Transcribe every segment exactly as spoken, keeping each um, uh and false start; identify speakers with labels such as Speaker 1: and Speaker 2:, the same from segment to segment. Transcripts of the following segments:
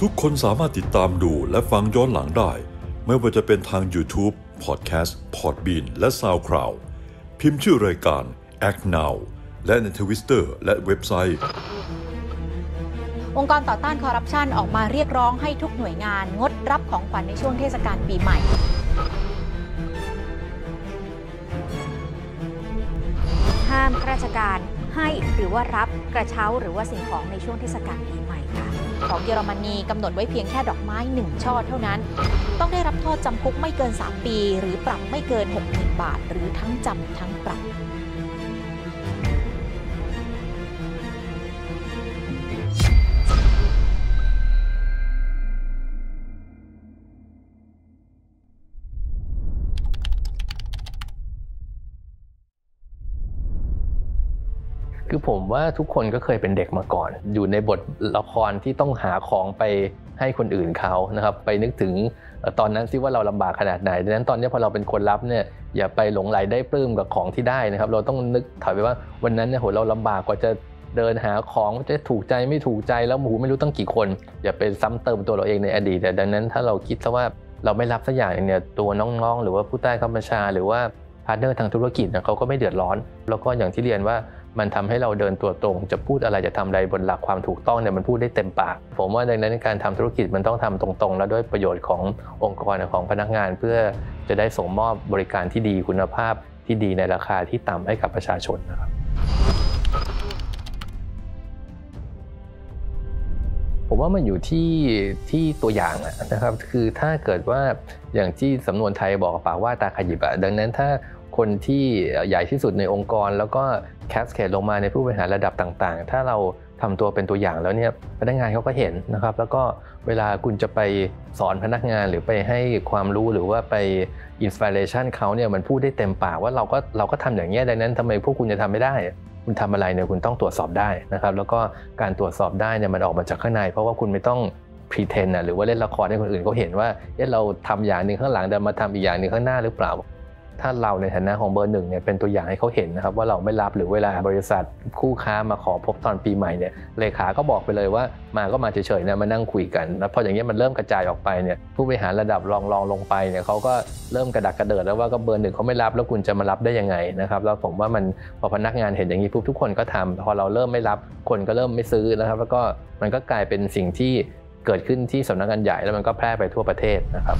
Speaker 1: ทุกคนสามารถติดตามดูและฟังย้อนหลังได้ไม่ว่าจะเป็นทาง YouTube, Podcast, Podbean และ SoundCloud พิมพ์ชื่อรายการ Act Now และใน Twitter และเว็บไซต์
Speaker 2: องค์กรต่อต้านคอร์รัปชันออกมาเรียกร้องให้ทุกหน่วยงานงดรับของขวัญในช่วงเทศกาลปีใหม่
Speaker 3: ห้ามข้าราชการให้หรือว่ารับกระเช้าหรือว่าสิ่งของในช่วงเทศกาลปีใหม่ค่ะ
Speaker 2: ของเยอรมนีกำหนดไว้เพียงแค่ดอกไม้หนึ่งช่อเท่านั้นต้องได้รับโทษจำคุกไม่เกินสามปีหรือปรับไม่เกิน หกหมื่น บาทหรือทั้งจำทั้งปรับ
Speaker 4: คือผมว่าทุกคนก็เคยเป็นเด็กมาก่อนอยู่ในบทละครที่ต้องหาของไปให้คนอื่นเขานะครับไปนึกถึงตอนนั้นซิว่าเราลำบากขนาดไหนดังนั้นตอนนี้พอเราเป็นคนรับเนี่ยอย่าไปหลงไหลได้ปลื้มกับของที่ได้นะครับเราต้องนึกถอยไปว่าวันนั้นเนี่ยโหเราลำบากกว่าจะเดินหาของจะถูกใจไม่ถูกใจแล้วหมูไม่รู้ตั้งกี่คนอย่าไปซ้ำเติมตัวเราเองในอดีตแต่ดังนั้นถ้าเราคิดซะว่าเราไม่รับสักอย่างเนี่ยตัวน้องๆหรือว่าผู้ใต้บังคับบัญชาหรือว่าพาร์ทเนอร์ทางธุรกิจนะเขาก็ไม่เดือดร้อนแล้วก็อย่างที่เรียนว่ามันทำให้เราเดินตัวตรงจะพูดอะไรจะทำอะไรบนหลักความถูกต้องเนี่ยมันพูดได้เต็มปากผมว่าดังนั้นการทำธุรกิจมันต้องทำตรงๆและด้วยประโยชน์ขององค์กรของพนักงานเพื่อจะได้ส่งมอบบริการที่ดีคุณภาพที่ดีในราคาที่ต่ำให้กับประชาชนนะครับผมว่ามันอยู่ที่ที่ตัวอย่างนะครับคือถ้าเกิดว่าอย่างที่สำนวนไทยบอกปากว่าตาขยิบอ่ะดังนั้นถ้าคนที่ใหญ่ที่สุดในองค์กรแล้วก็แคสเคดลงมาในผู้บริหารระดับต่างๆถ้าเราทำตัวเป็นตัวอย่างแล้วเนี่ยพนักงานเขาก็เห็นนะครับแล้วก็เวลาคุณจะไปสอนพนักงานหรือไปให้ความรู้หรือว่าไปอินสปิเรชันเขาเนี่ยมันพูดได้เต็มปากว่าเราก็เราก็ทำอย่างนี้ดังนั้นทำไมพวกคุณจะทำไม่ได้คุณทำอะไรเนี่ยคุณต้องตรวจสอบได้นะครับแล้วก็การตรวจสอบได้เนี่ยมันออกมาจากข้างในเพราะว่าคุณไม่ต้องพรีเทนนะหรือว่าเล่นละครให้คนอื่นเขาเห็นว่าเอ๊ะเราทำอย่างนึงข้างหลังแต่มาทำอีกอย่างนึงข้างหน้าหรือเปล่าถ้าเราในฐานะของเบอร์หนึ่งเนี่ยเป็นตัวอย่างให้เขาเห็นนะครับว่าเราไม่รับหรือเวลาบริษัทคู่ค้ามาขอพบตอนปีใหม่เนี่ยเลขาก็บอกไปเลยว่ามาก็มาเฉยๆนะมานั่งคุยกันแล้วพออย่างนี้มันเริ่มกระจายออกไปเนี่ยผู้บริหารระดับรองๆลงไปเนี่ยเขาก็เริ่มกระดักกระเดิดแล้วว่าก็เบอร์หนึ่งเขาไม่รับแล้วคุณจะมารับได้ยังไงนะครับแล้วผมว่ามันพอพนักงานเห็นอย่างนี้ปุ๊บทุกคนก็ทำพอเราเริ่มไม่รับคนก็เริ่มไม่ซื้อนะครับแล้วก็มันก็กลายเป็นสิ่งที่เกิดขึ้นที่สำนักงานใหญ่แล้วมันก็แพร่ไปทั่วประเทศนะครับ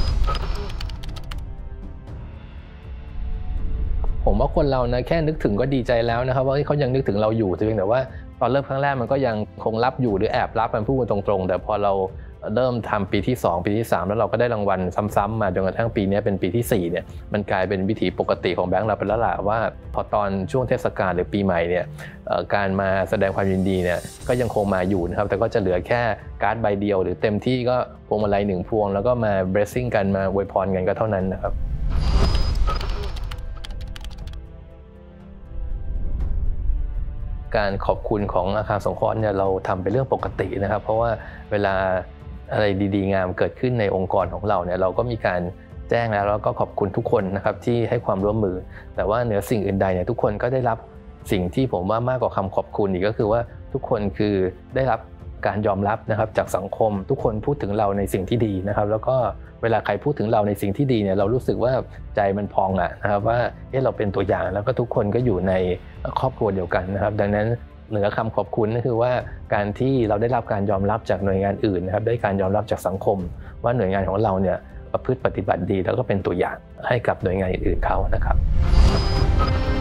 Speaker 4: ผมว่าคนเรานะแค่นึกถึงก็ดีใจแล้วนะครับว่าเขายังนึกถึงเราอยู่เพียงแต่ว่าตอนเริ่มครั้งแรกมันก็ยังคงรับอยู่หรือแอบรับมันพูดตรงๆแต่พอเราเริ่มทำปีที่สองปีที่สามแล้วเราก็ได้รางวัลซ้ำๆมาจนกระทั่งปีนี้เป็นปีที่สี่เนี่ยมันกลายเป็นวิถีปกติของแบงก์เราไปแล้วล่ะว่าพอตอนช่วงเทศกาลหรือปีใหม่เนี่ยการมาแสดงความยินดีเนี่ยก็ยังคงมาอยู่นะครับแต่ก็จะเหลือแค่การ์ดใบเดียวหรือเต็มที่ก็พวงมาลัยหนึ่งพวงแล้วก็มาเบรสซิ่งกันมาอวยพรกันก็เท่านั้นนะครับการขอบคุณของอาคารสงเคราะห์เนี่ยเราทำเป็นเรื่องปกตินะครับเพราะว่าเวลาอะไรดีๆงามเกิดขึ้นในองค์กรของเราเนี่ยเราก็มีการแจ้งแล้วแล้วก็ขอบคุณทุกคนนะครับที่ให้ความร่วมมือแต่ว่าเหนือสิ่งอื่นใดเนี่ยทุกคนก็ได้รับสิ่งที่ผมว่ามากกว่าคำขอบคุณอีกก็คือว่าทุกคนคือได้รับการยอมรับนะครับจากสังคมทุกคนพูดถึงเราในสิ่งที่ดีนะครับแล้วก็เวลาใครพูดถึงเราในสิ่งที่ดีเนี่ยเรารู้สึกว่าใจมันพองอ่ะนะครับว่าเอ๊ะเราเป็นตัวอย่างแล้วก็ทุกคนก็อยู่ในครอบครัวเดียวกันนะครับดังนั้นเหนือคำขอบคุณก็คือว่าการที่เราได้รับการยอมรับจากหน่วยงานอื่นนะครับได้การยอมรับจากสังคมว่าหน่วยงานของเราเนี่ยประพฤติปฏิบัติดีแล้วก็เป็นตัวอย่างให้กับหน่วยงานอื่นๆเขานะครับ